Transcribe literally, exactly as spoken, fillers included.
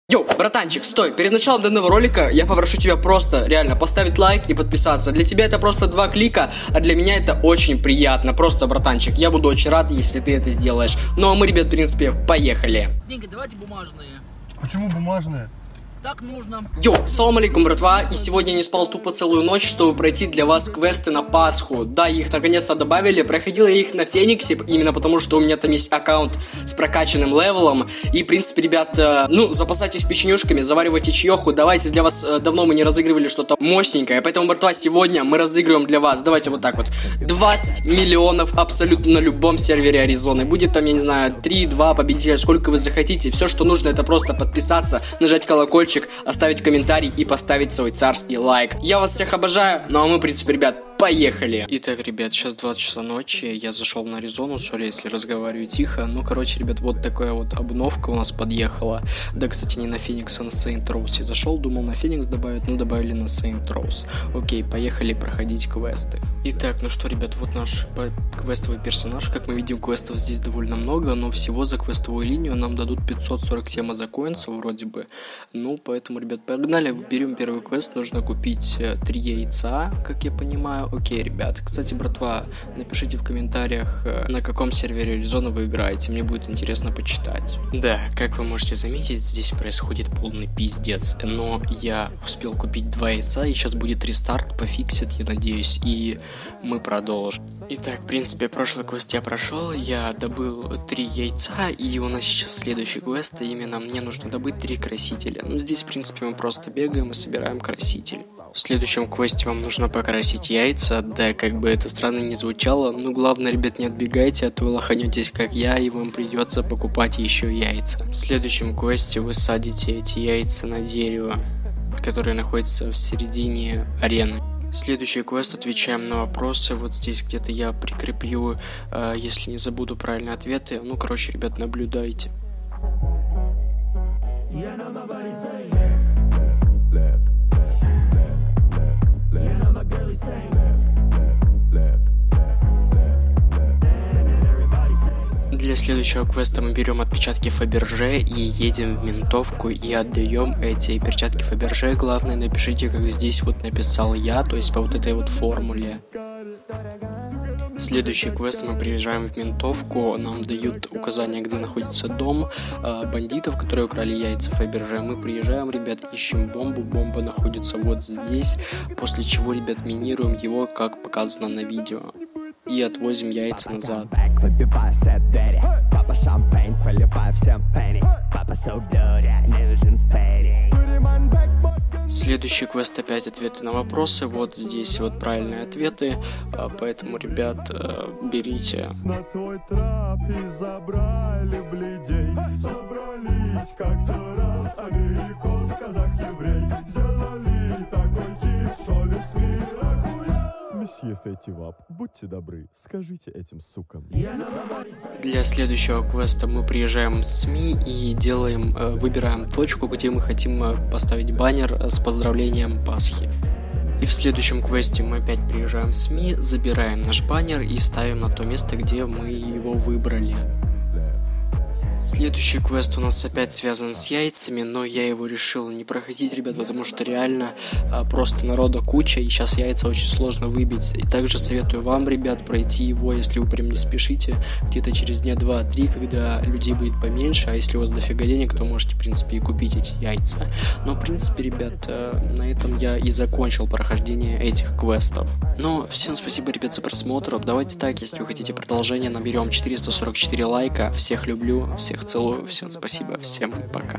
Йоу, братанчик, стой, перед началом данного ролика я попрошу тебя просто реально поставить лайк и подписаться. Для тебя это просто два клика, а для меня это очень приятно. Просто, братанчик, я буду очень рад, если ты это сделаешь. Ну а мы, ребят, в принципе, поехали. Деньги давайте бумажные. Почему бумажные? Так нужно. Йоу, салам алейкум, братва, и сегодня я не спал тупо целую ночь, чтобы пройти для вас квесты на Пасху. Да, их наконец-то добавили, проходил я их на Фениксе, именно потому что у меня там есть аккаунт с прокачанным левелом. И, в принципе, ребята, ну, запасайтесь печенюшками, заваривайте чаеху, давайте, для вас э, давно мы не разыгрывали что-то мощненькое, поэтому, братва, сегодня мы разыгрываем для вас, давайте вот так вот, двадцать миллионов абсолютно на любом сервере Аризоны. Будет там, я не знаю, три-два победителя, сколько вы захотите. Все, что нужно, это просто подписаться, нажать колокольчик, оставить комментарий и поставить свой царский лайк. Я вас всех обожаю, ну а мы, в принципе, ребят, поехали! Итак, ребят, сейчас двадцать часа ночи, я зашел на Аризону, сори, если разговариваю тихо. Ну, короче, ребят, вот такая вот обновка у нас подъехала. Да, кстати, не на Феникс, а на Saint Rose я зашел, думал на Феникс добавить, но добавили на Saint Rose. Окей, поехали проходить квесты. Итак, ну что, ребят, вот наш квестовый персонаж. Как мы видим, квестов здесь довольно много, но всего за квестовую линию нам дадут пятьсот сорок семь азакоинсов вроде бы. Ну, поэтому, ребят, погнали, берем первый квест. Нужно купить три яйца, как я понимаю. Окей, ребят. Кстати, братва, напишите в комментариях, на каком сервере Аризона вы играете. Мне будет интересно почитать. Да, как вы можете заметить, здесь происходит полный пиздец. Но я успел купить два яйца, и сейчас будет рестарт, пофиксит, я надеюсь, и мы продолжим. Итак, в принципе, прошлый квест я прошел, я добыл три яйца, и у нас сейчас следующий квест, и именно мне нужно добыть три красителя. Ну, здесь, в принципе, мы просто бегаем и собираем краситель. В следующем квесте вам нужно покрасить яйца, да, как бы это странно не звучало, но главное, ребят, не отбегайте, а то вы лоханетесь, как я, и вам придется покупать еще яйца. В следующем квесте вы садите эти яйца на дерево, которое находится в середине арены. Следующий квест, отвечаем на вопросы, вот здесь где-то я прикреплю, э, если не забуду правильные ответы, ну, короче, ребят, наблюдайте. Для следующего квеста мы берем отпечатки Фаберже и едем в ментовку и отдаем эти перчатки Фаберже. Главное, напишите, как здесь вот написал я, то есть по вот этой вот формуле. Следующий квест, мы приезжаем в ментовку, нам дают указания, где находится дом э, бандитов, которые украли яйца Фаберже. Мы приезжаем, ребят, ищем бомбу, бомба находится вот здесь, после чего, ребят, минируем его, как показано на видео. И отвозим яйца назад. Следующий квест опять ответы на вопросы. Вот здесь вот правильные ответы. Поэтому, ребят, берите. На твой трап и забрали бледей. Собрались как-то раз америкос, казах, еврей. Сделали такой хит, шоли с мира. Месье Фетивап, будьте добры, скажите этим сукам. Для следующего квеста мы приезжаем с СМИ и делаем, э, выбираем точку, где мы хотим поставить баннер с поздравлением Пасхи. И в следующем квесте мы опять приезжаем в СМИ, забираем наш баннер и ставим на то место, где мы его выбрали. Следующий квест у нас опять связан с яйцами, но я его решил не проходить, ребят, потому что реально а, просто народа куча, и сейчас яйца очень сложно выбить. И также советую вам, ребят, пройти его, если вы прям не спешите, где-то через дня два-три, когда людей будет поменьше, а если у вас дофига денег, то можете, в принципе, и купить эти яйца. Но, в принципе, ребят, а, на этом я и закончил прохождение этих квестов. Но всем спасибо, ребят, за просмотр. Давайте так, если вы хотите продолжение, наберем четыреста сорок четыре лайка. Всех люблю, всех целую, всем спасибо, всем пока.